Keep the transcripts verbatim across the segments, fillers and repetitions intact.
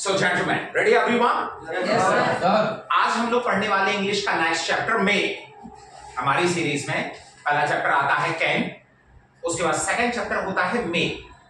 So gentlemen, ready everyone? Yes, sir. आज हम लोग पढ़ने वाले इंग्लिश का नेक्स्ट चैप्टर में, हमारी सीरीज में पहला चैप्टर आता है कैन, उसके बाद सेकंड चैप्टर होता है मे।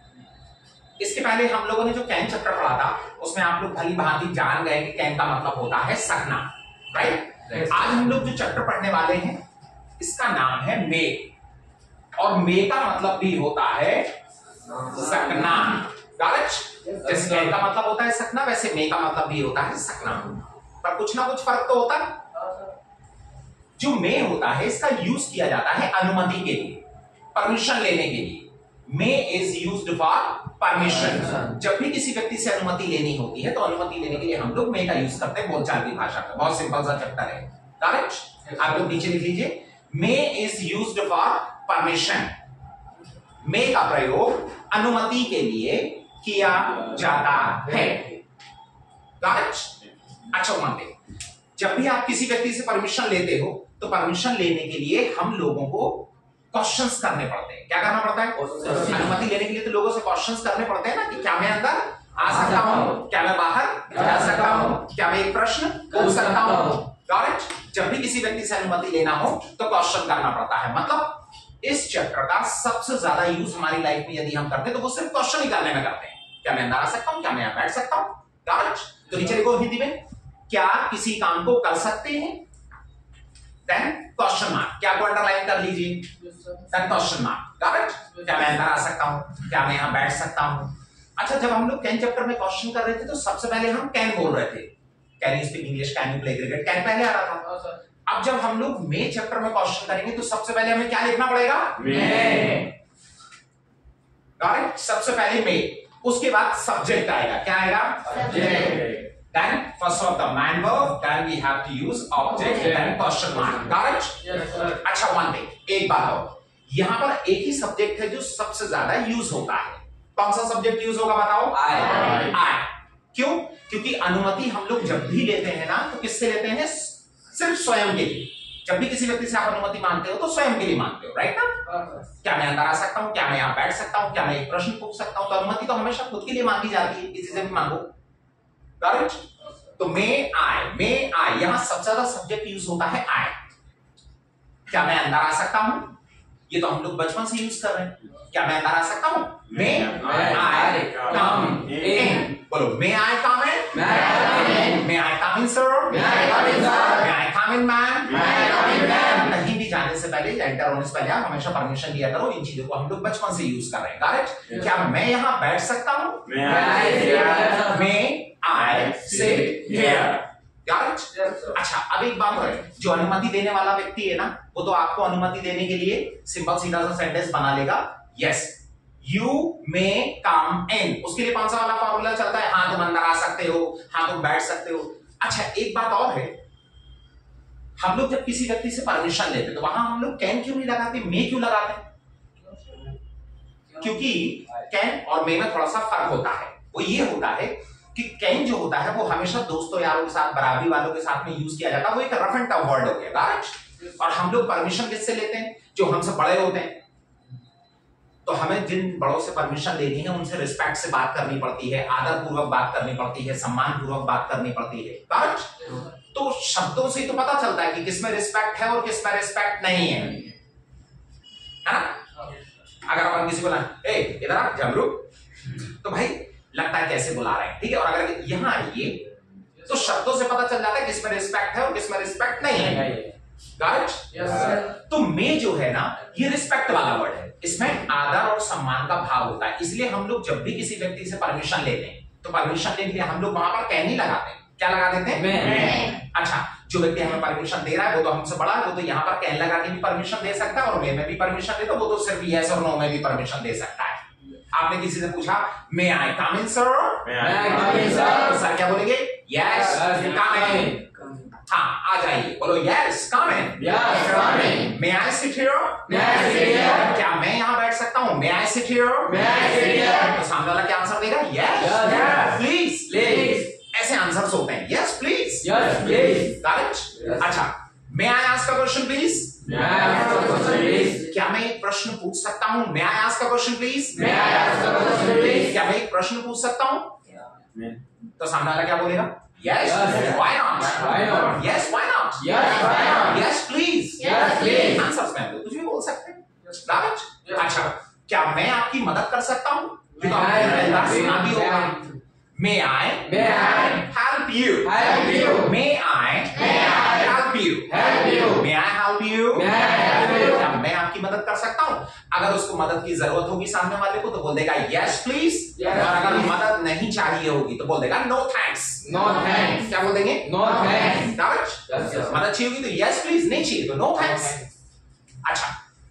इसके पहले हम लोगों ने जो कैन चैप्टर पढ़ा था उसमें आप लोग भली भांति जान गए कि कैन का मतलब होता है सकना, राइट? आज हम लोग जो चैप्टर पढ़ने वाले हैं इसका नाम है मे, और मे का मतलब भी होता है सकना। करेक्ट? जैसे कैन का मतलब होता है सकना, वैसे मे का मतलब भी होता है सकना, पर कुछ ना कुछ फर्क तो होता है। जो मे होता है इसका यूज किया जाता है अनुमति के लिए, परमिशन लेने के लिए। May is used for permission. जब भी किसी व्यक्ति से अनुमति लेनी होती है तो अनुमति लेने के लिए हम लोग मे का यूज करते हैं बोलचाल की भाषा में। बहुत सिंपल सा चैप्टर है। करेक्ट? आप लोग नीचे लिख लीजिए, may is used for permission. May का प्रयोग अनुमति के लिए किया जाता है। करेक्ट? अच्छा मानते, जब भी आप किसी व्यक्ति से परमिशन लेते हो तो परमिशन लेने के लिए हम लोगों को क्वेश्चंस करने पड़ते हैं। क्या करना पड़ता है? अनुमति लेने के लिए तो लोगों से क्वेश्चंस करने पड़ते हैं ना, कि क्या मैं अंदर आ सकता हूं, क्या मैं बाहर जा सकता हूं, क्या मैं एक प्रश्न पूछ सकता हूं। करेक्ट? जब भी किसी व्यक्ति से अनुमति लेना हो तो क्वेश्चन करना पड़ता है। मतलब इस चैप्टर का सबसे ज्यादा यूज हमारी लाइफ में यदि हम करते हैं तो वो सिर्फ क्वेश्चन ही करने में करते हैं। क्या मैं अंदर आ सकता हूं, क्या मैं यहां बैठ सकता हूं। करेक्ट? तो नीचे लिखो हिंदी में, क्या किसी काम को कर सकते हैं, देन क्वेश्चन मार्क। क्या को अंडरलाइन कर लीजिए, देन क्वेश्चन मार्क। करेक्ट? क्या मैं अंदर आ सकता हूं, क्या मैं यहां बैठ सकता हूं। अच्छा, जब हम लोग कैन चैप्टर में क्वेश्चन कर रहे थे तो सबसे पहले हम कैन बोल रहे थे, can you speak English, can you play cricket, can पहले आ रहा था। अब जब हम लोग मे चैप्टर में क्वेश्चन करेंगे तो सबसे पहले हमें क्या लिखना पड़ेगा? मे। करेक्ट? सबसे पहले मे, उसके बाद सब्जेक्ट आएगा। क्या आएगा? Subject. Then first of the main verb, then we have to use object, then question mark. Correct? Yes, sir. अच्छा, one thing, एक बात और, यहाँ पर एक ही सब्जेक्ट है जो सबसे ज्यादा यूज होता है। कौन सा सब्जेक्ट यूज होगा बताओ? I. I. क्यों? क्योंकि अनुमति हम लोग जब भी लेते हैं ना तो किससे लेते हैं? सिर्फ स्वयं के लिए। जब भी किसी व्यक्ति से आप अनुमति मांगते हो तो स्वयं के लिए मांगते हो, राइट ना? क्या मैं अंदर आ सकता हूँ, क्या मैं यहाँ बैठ सकता हूँ, क्या मैं एक प्रश्न पूछ सकता हूँ। तो अनुमति तो हमेशा खुद के लिए मांगी जाती है, किसी से भी मांगो। करेक्ट? तो मे आई, मे आई, यहां सबसे ज्यादा सब्जेक्ट यूज होता है आई। क्या मैं अंदर आ सकता हूं, ये तो हम लोग बचपन से यूज कर रहे हैं। क्या मैं अंदर आ सकता हूं? मे आई कम इन। बोलो, मे आई कम in, may I come in sir, may I come in ma'am. कहीं भी जाने से पहले, एंटर होने से पहले आप हमेशा परमिशन लिया करो। इन चीजों को हम लोग बचपन से यूज कर रहे हैं। करेक्ट? क्या मैं यहां बैठ सकता हूं? मे I sit here. Got it? अच्छा, अब एक बात है, जो अनुमति देने वाला व्यक्ति है ना, वो तो आपको अनुमति देने के लिए सिंपल सीधा सा सेंटेंस बना लेगा, यस यू मे कम इन। उसके लिए कौन सा वाला फॉर्मूला चलता है? हाँ तुम अंदर आ सकते हो, हाँ तुम बैठ सकते हो। अच्छा, एक बात और है, हम लोग जब किसी व्यक्ति से परमिशन लेते तो वहां हम लोग कैन क्यों नहीं लगाते, मे क्यों लगाते? क्योंकि कैन और मे में थोड़ा सा फर्क होता है। वो ये होता है कि कैन जो होता है वो हमेशा दोस्तों यारों के साथ, बराबरी वालों के साथ में यूज किया जाता है। वो एक रफ एंड टफ वर्ड हो गया। करेक्ट? और हम लोग परमिशन किससे लेते हैं? जो हमसे बड़े होते हैं। तो हमें जिन बड़ों से परमिशन लेनी है उनसे रिस्पेक्ट से बात करनी पड़ती है, आदर पूर्वक बात करनी पड़ती है, सम्मान पूर्वक बात करनी पड़ती है। करेक्ट? तो शब्दों से ही तो पता चलता है कि किसमें रिस्पेक्ट है और किसमें रिस्पेक्ट नहीं है, है ना? अगर अपन किसी को ना, ए इधर आ जमरू, तो भाई लगता है कैसे बुला रहे हैं, ठीक है? और अगर यहां आइए तो शब्दों से पता चल जाता है किसमें रिस्पेक्ट है और किसमें रिस्पेक्ट नहीं है। करेक्ट? तो मे जो है ना, ये रिस्पेक्ट वाला वर्ड है। इसमें आदर और सम्मान का भाव होता है। इसलिए हम लोग जब भी किसी व्यक्ति से परमिशन लेते हैं तो परमिशन लेने के लिए हम लोग वहां पर कैन ही लगाते हैं। क्या लगा देते हैं? अच्छा, जो व्यक्ति हमें परमिशन दे रहा है वो तो हमसे बड़ा है, वो तो यहाँ पर कैन लगा के भी परमिशन दे सकता है, और मे में भी परमिशन दे तो वो तो सिर्फ यस और नो में भी परमिशन दे सकता है। आपने किसी से पूछा, मे आई कम इन सर, तो सर क्या बोलेंगे? Yes come in. हाँ, आ जाइए, बोलो yes come in. May I sit here, क्या मैं यहाँ बैठ सकता हूँ? May I sit here. तो सामने वाला क्या आंसर देगा? Yes please. ऐसे आंसर्स होते हैं, यस प्लीज, करेक्ट? अच्छा, may I ask a question please, क्या मैं एक प्रश्न पूछ सकता हूँ? May I ask a question please, क्या मैं एक प्रश्न पूछ सकता हूँ? तो सामने वाला क्या बोलेगा? Yes. Why not? Why not? Yes. Why not? Yes. Why not? Yes, please. Yes, please. Answers में कुछ भी बोल सकते हैं। राइट? अच्छा, क्या मैं आपकी मदद कर सकता हूँ? तो आपने सुना भी होगा। May I? May I help you? help you? May I? May I help you? help you? May I help you? May I help you? क्या मैं आपकी मदद कर सकता हूँ? अगर उसको मदद की जरूरत होगी सामने वाले को तो बोल देगा yes please। Yes, और अगर please. मदद नहीं चाहिए होगी तो बोल देगा no thanks। No thanks। क्या बोल देंगे? No thanks। Right? Yes, sir। मदद चाहिए होगी तो yes please, नहीं चाहिए तो no thanks। अच्छा,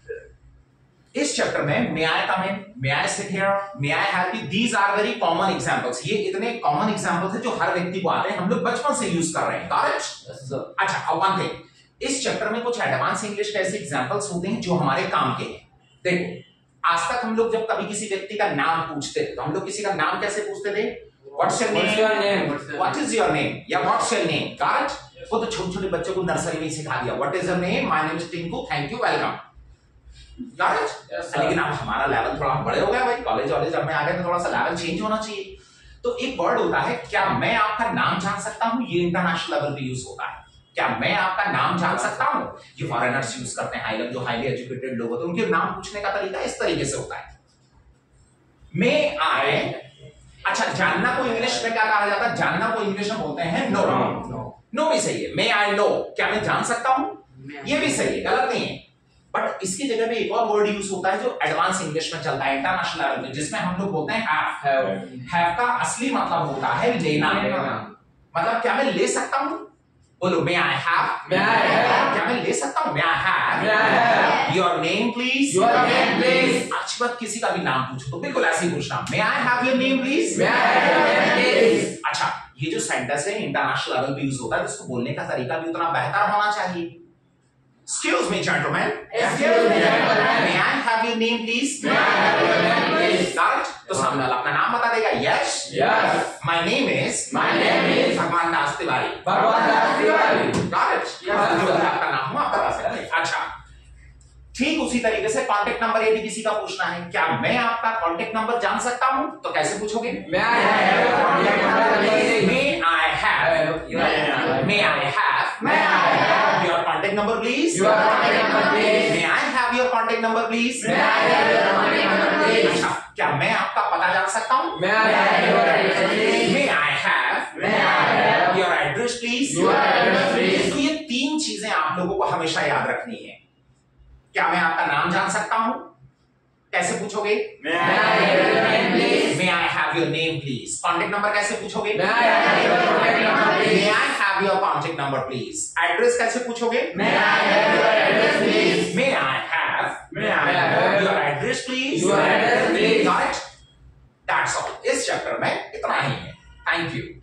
इस चैप्टर में may I come in, may I sit here, may I help you, these are very common examples। ये इतने common examples हैं जो हर व्यक्ति को आते हैं, हम लोग बचपन से यूज कर रहे हैं। Correct? Yes, sir। अच्छा, अब one thing, इस चैप्टर में कुछ एडवांस इंग्लिश के ऐसे एग्जांपल्स होते हैं जो हमारे काम के हैं। देखो, आज तक हम लोग जब कभी किसी व्यक्ति का नाम पूछते थे तो हम लोग किसी का नाम कैसे पूछते थे? What's your name? What's your name? What is your name? या What's your name? Correct? वो तो छोटे छोटे बच्चों को नर्सरी में ही सिखा दिया। What is your name? My name is Tinku. Thank you. Welcome. Correct? Yes, sir। लेकिन अब हमारा लेवल थोड़ा बड़े हो गया भाई, कॉलेज वॉलेज अब में आ गए तो थोड़ा सा लेवल चेंज होना चाहिए। तो एक वर्ड होता है, क्या मैं आपका नाम जान सकता हूँ? ये इंटरनेशनल लेवल पे यूज होता है। क्या मैं आपका नाम जान सकता हूँ? ये फॉरेनर्स यूज करते हैं, हाई लेवल जो हाईली एजुकेटेड लोग होते हैं उनके नाम पूछने का तरीका इस तरीके से होता है। May I? अच्छा, जानना को इंग्लिश में क्या कहा जाता है? जानना को इंग्लिश में बोलते हैं नो। नो भी सही है। May I know? क्या मैं जान सकता हूँ? ये भी सही है, गलत नहीं है। बट इसकी जगह में एक और वर्ड यूज होता है जो एडवांस इंग्लिश में चलता है इंटरनेशनल लेवल पे, जिसमें हम लोग बोलते हैं हैव। हैव का असली मतलब होता है लेना। मतलब क्या मैं ले सकता हूँ? बोलो may I have? May I have? क्या मैं ले सकता हूँ? May I have? May I have? Your name please? Your name please? अच्छी बात, किसी का भी नाम पूछो तो बिल्कुल ऐसे ही पूछना, May I have your name please? May I have your name please? अच्छा, ये जो सेंटेंस है इंटरनेशनल लेवल पे यूज होता है, इसको बोलने का तरीका भी उतना बेहतर होना चाहिए। Excuse me gentlemen. Excuse me gentlemen. May I have your name please? May I have your name please? Correct? तो सामने वाला अपना नाम बता देगा। Yes. Yes। My name is. My name is भगवान दास तिवारी। भगवान दास तिवारी। Correct? Yes। जो आपका नाम हो आप बता सकते हैं। अच्छा, ठीक उसी तरीके से कॉन्टेक्ट नंबर यदि किसी का पूछना है, क्या मैं आपका कॉन्टेक्ट नंबर जान सकता हूं? तो कैसे पूछोगे? May I have your contact number please? May I have? May I have? May I have your contact number please? your contact number please? May I have your contact number please? May I have your contact number please? अच्छा, क्या मैं आपका पता जान सकता हूं? May I have your address please? May I have? May I have your address please? your address please? तो ये तीन चीजें आप लोगों को हमेशा याद रखनी है। क्या मैं आपका नाम जान सकता हूं? कैसे पूछोगे? May I have your name please? May I have your name please? Contact number कैसे पूछोगे? May I have your contact number please? May I have your contact number please? Address कैसे पूछोगे? May I have your address please? May I have? May I have your address please? your address please? Got it? That's all. इस chapter में इतना ही है। Thank you.